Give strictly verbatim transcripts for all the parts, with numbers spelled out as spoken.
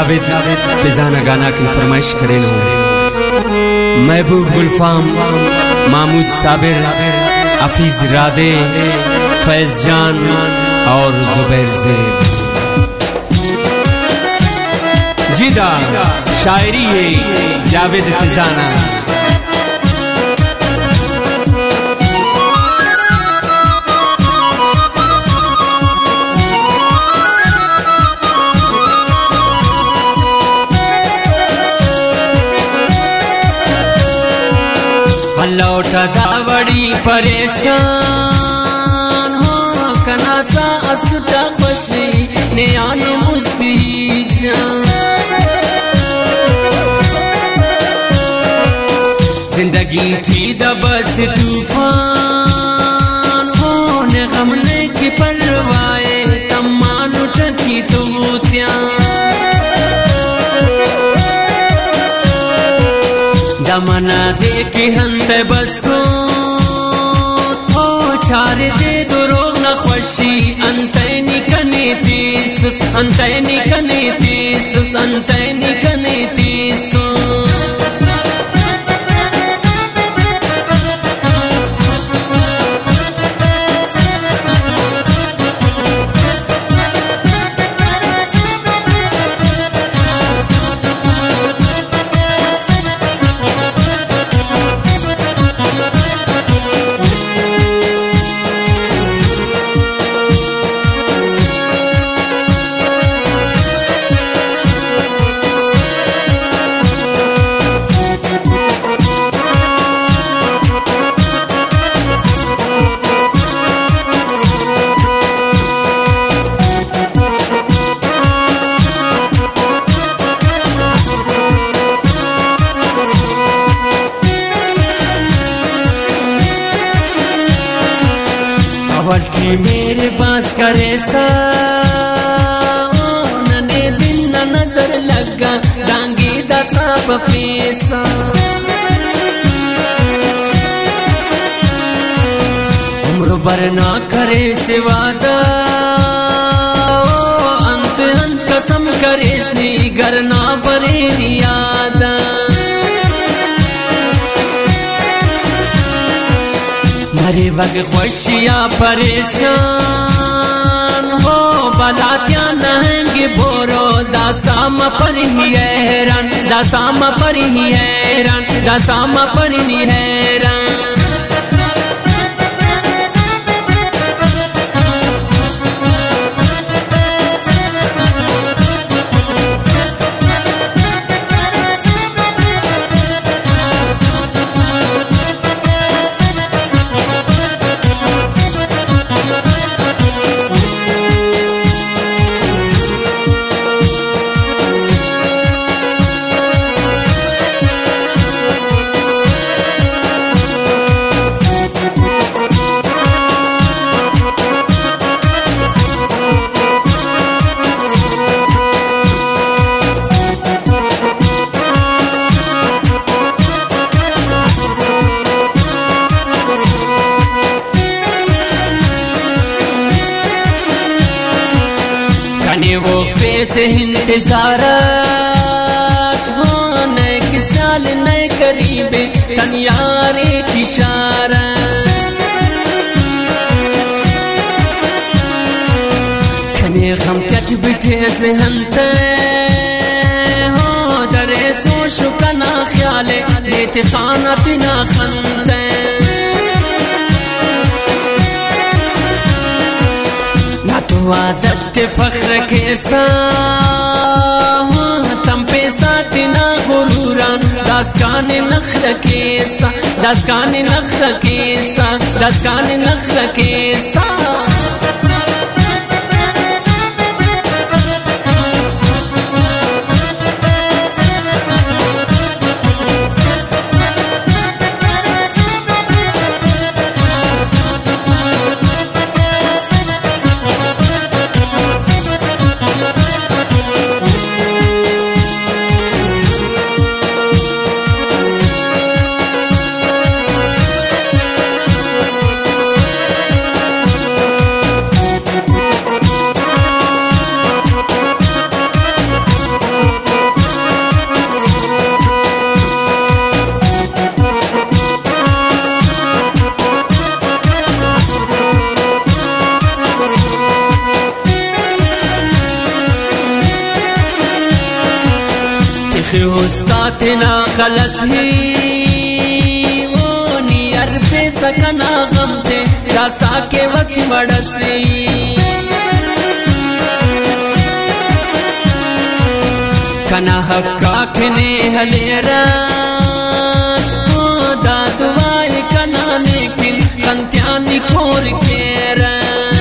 जावेद फिजाना गाना की फरमाइश करें महबूब गुलफाम महमूद साबिर हफीज रादे फैज जान और जुबैर ज़ेब। जिदा शायरी है जावेद फिजाना। लौटा दावड़ी परेशान हो कनासा असुटा खुशी ने आनु मुस्ती जिंदगी थी दबस तूफान हो ने गमने की परवाए तम्मानु टकी तो त्या दमना दे के हंते बसो ओ चार दे दुरोग न खुशी अंते निकने तीस अंते निकने तीस अंते निकने तीस। वटी मेरे पास करे सा नने दिन न नजर लगा डांगी दसा पैसा उम्र भर ना करे से वादा अंत अंत कसम करे नी घर ना परे यादा मरे वक्त खुशियाँ परेशान हो बलात्या नहंगे बोरो दासाम पर ही हैरान दासाम पर ही हैरान दासाम पर ही हैरान। वो पैसे इंतजारात हो नए किसाल नए करीबे तनियारे इशारा खने हम कट बिठे से हंते हो दरे सो शुकना ख्याले लेते खाना तिना खंते आदत फख्र के साथ तम पे साथी ना गुरूरान दास्काने नखर के सा दास्काने नखर के सा दास्काने नखर के सा। बातना खलस ही ओ नियर पे सकना गम थे रासा के वक्त बड़सी कना हक्का खने हलेरा ओ दादुआर कना लेकिन कंत्यानी खोर केरा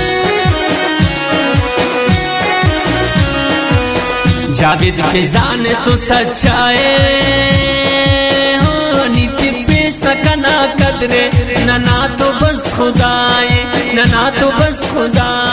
जावेद फिजान तो सच्चाए हो नीति पे सकना कदरे नना तो बस खुदाए नना तो बस खुदा